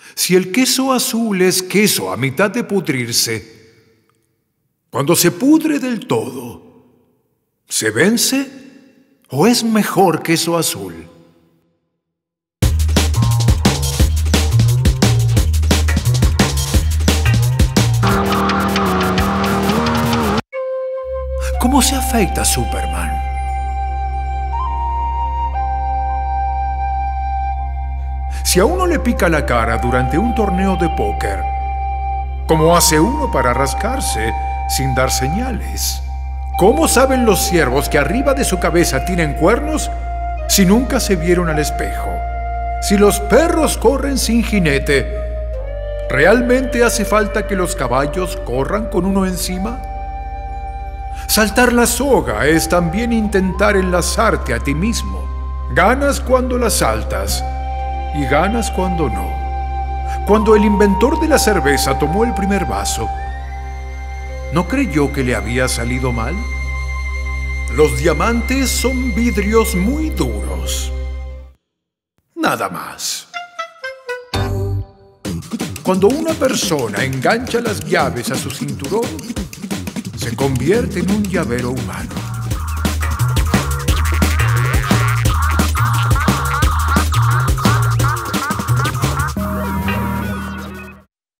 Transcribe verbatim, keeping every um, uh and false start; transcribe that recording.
Si el queso azul es queso a mitad de pudrirse, cuando se pudre del todo, ¿se vence o es mejor queso azul? ¿Cómo se afeita Superman? Si a uno le pica la cara durante un torneo de póker, ¿cómo hace uno para rascarse sin dar señales? ¿Cómo saben los ciervos que arriba de su cabeza tienen cuernos si nunca se vieron al espejo? Si los perros corren sin jinete, ¿realmente hace falta que los caballos corran con uno encima? Saltar la soga es también intentar enlazarte a ti mismo. Ganas cuando la saltas y ganas cuando no. Cuando el inventor de la cerveza tomó el primer vaso, ¿no creyó que le había salido mal? Los diamantes son vidrios muy duros. Nada más. Cuando una persona engancha las llaves a su cinturón, se convierte en un llavero humano.